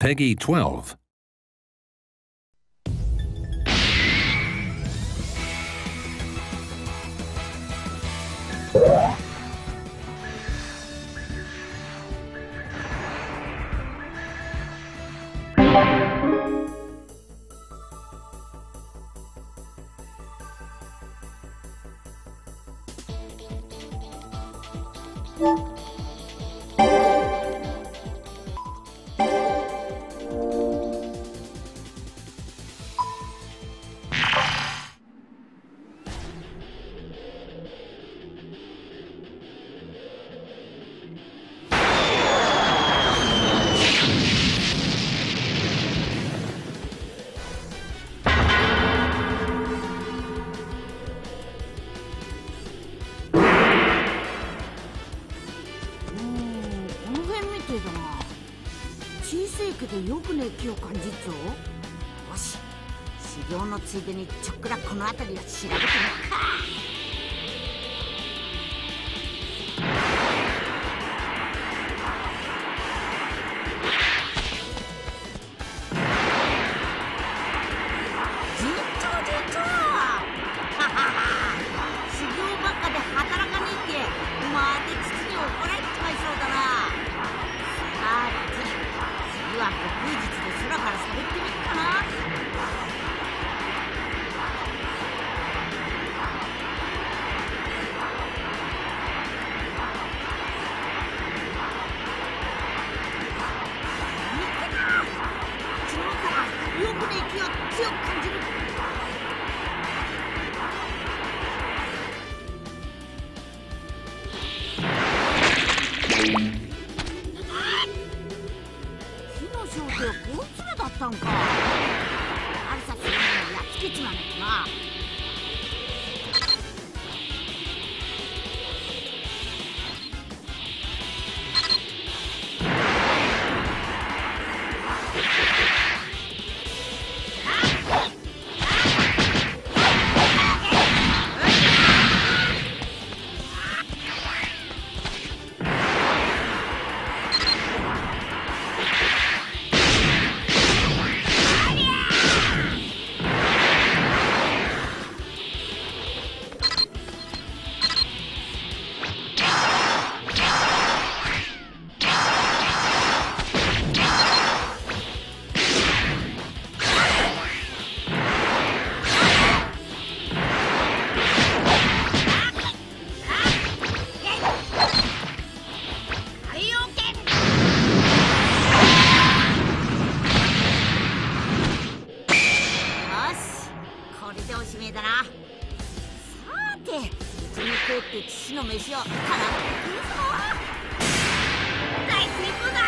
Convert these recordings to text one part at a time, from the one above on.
Peggy 12. よく熱気を感じっぞ。よし、修行のついでにちょっくらこの辺りを調べてみるか。修行ばっかで働かねえってまで父に怒られちまいそうだな。さて次は国術で空から喋ってみるかな。見つけた。うちの中がよく熱気を強く感じる。こいつらだったんか。悪さするのにやっつけちまうのかな。父の飯をからってくるぞ。大成功だ。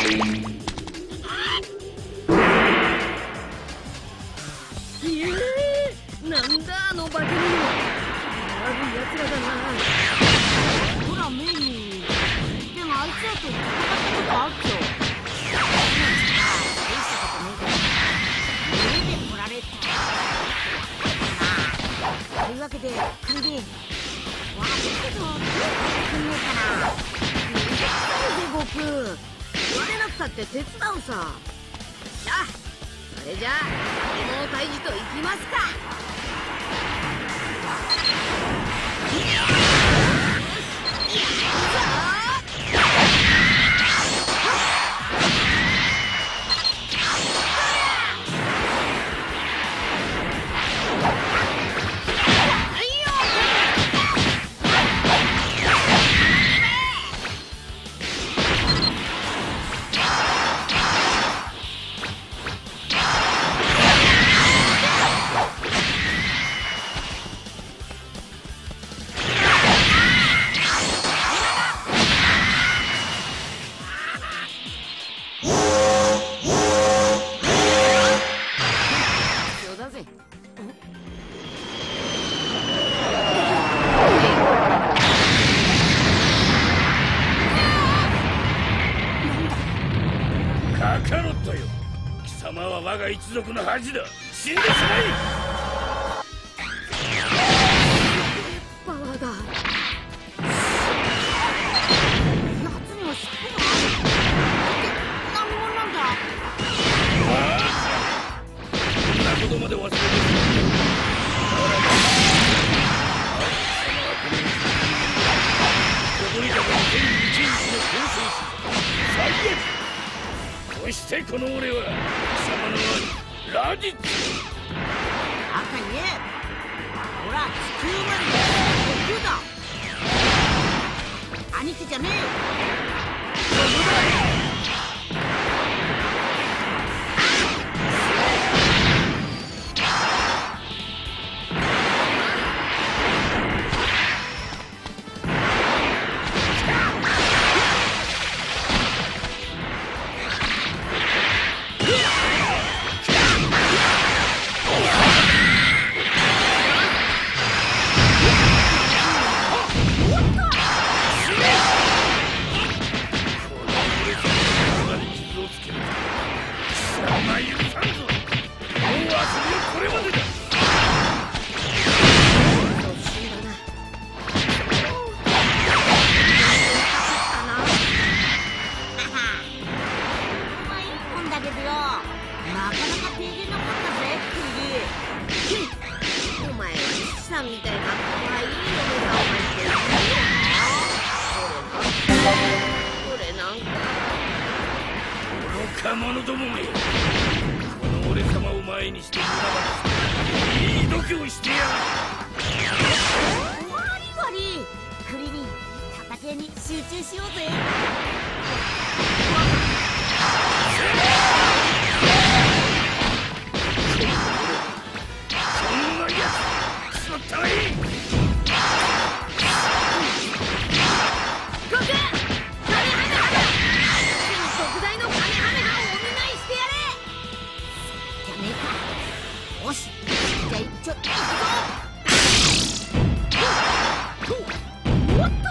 なんだあの化け物。悪い奴らだな。 ほらメイ、でもあいつらと戦ったことあるよ。大したことねえけど家で来られたな。というわけでクリ悪いけどどうやってくんねえかな。 僕言われなくたって手伝うさ。じゃあそれじゃあ化け物退治といきますか。 我が一族の恥だ。死んでしまい。 パワーだ。 夏には尻尾があるって何者なんだ。 そんなことまで忘れてる。ここにたかの天理一日の闘争士最悪。そしてこの俺は貴様の兄ラディッツ。 赤いね。ほら地球までの呼吸だ。兄貴じゃねえよ。 若者どもめ、この俺様を前にして無駄話いい度胸してやる。 悪い悪い。クリリン、戦いに集中しようぜ。 そんなやつくそったらいい。 よし、じゃあ行くぞ。おっと。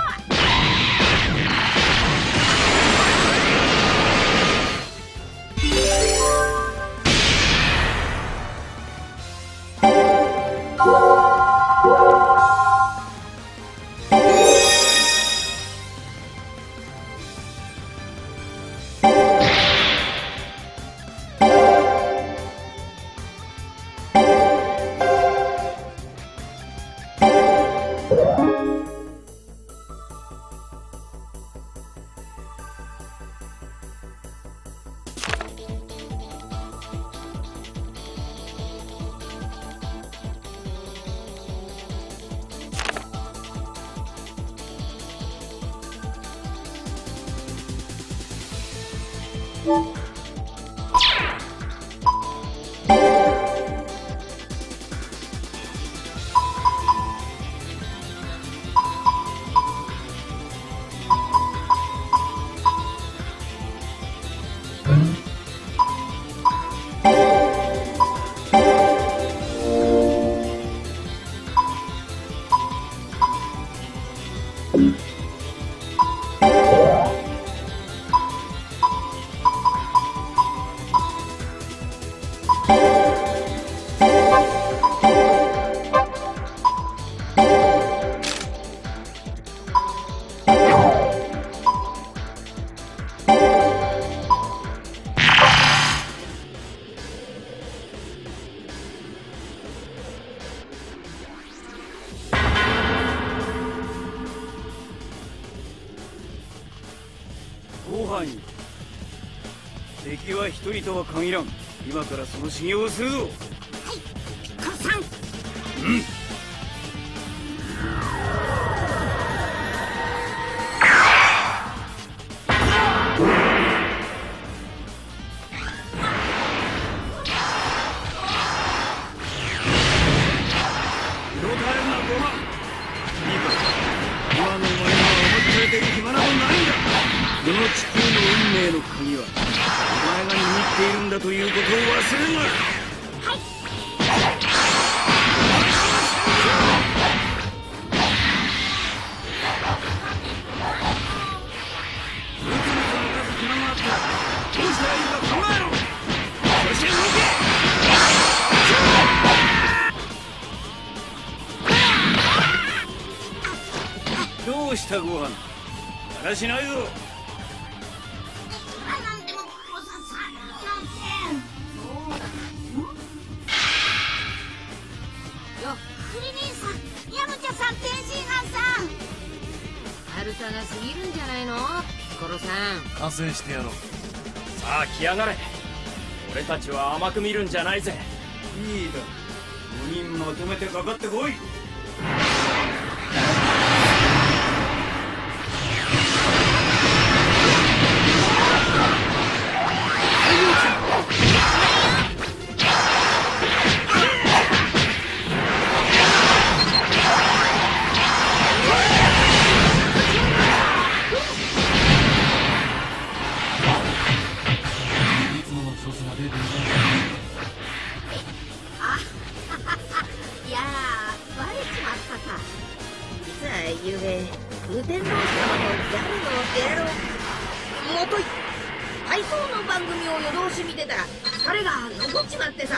ご飯に敵は一人とは限らん。今からその修行をするぞ。 はい、ピッコロさん。 うん。この地球の運命の鍵はお前が握っているんだということを忘れるな。 はい。 ムツムツの数暇があったらどうしたらいいか考えろ。そして動け。どうしたご飯、だらしないぞ。 なんでもピッコロさんさなんて。よ、クリリンさん、ヤムチャさん、天津飯さん。 軽さが過ぎるんじゃないの、ピッコロさん。 完成してやろう。 さあ来やがれ。俺たちは甘く見るんじゃないぜ。 いいだ、5人まとめてかかってこい。 ゆうべ空天老師様とギャルのエロもとい体操の番組を夜通し見てたら彼が残っちまってさ。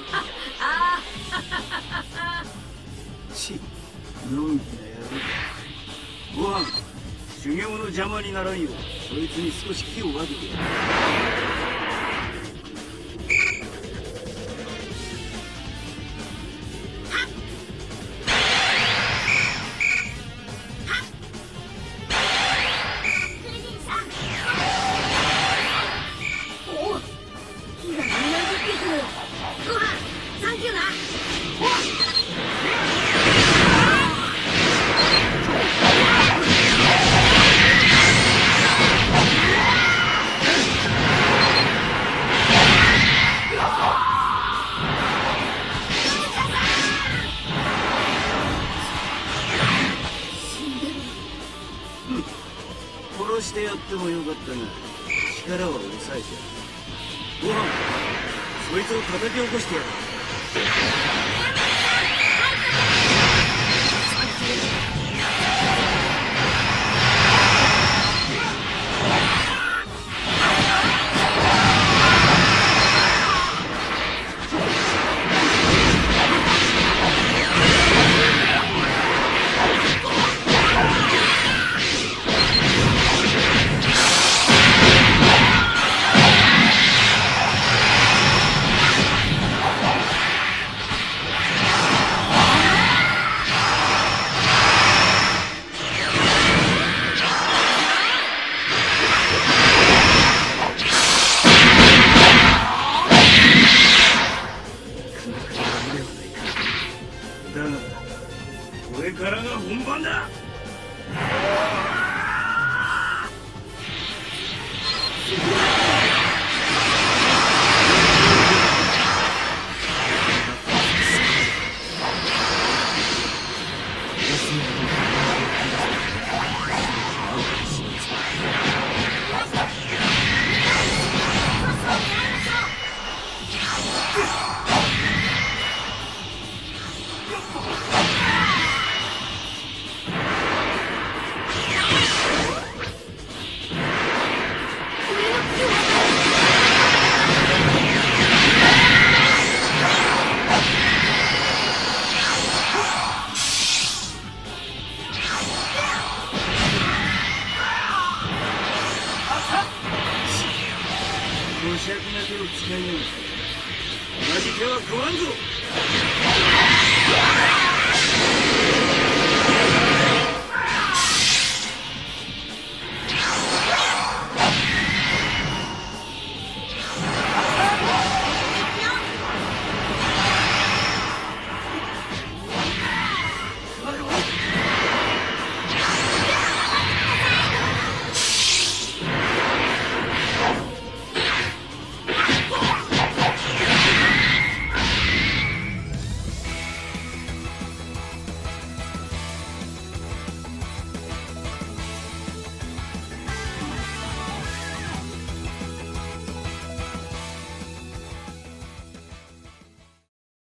ち、のんきな野郎。ご飯、修行の邪魔にならんようそいつに少し気を分けてやる。殺してやってもよかったが力は抑えてやる。ご飯、そいつを叩き起こしてやる。だがこれからが本番だ。ごしゃくな手を使いながら同じ手は食わんぞ。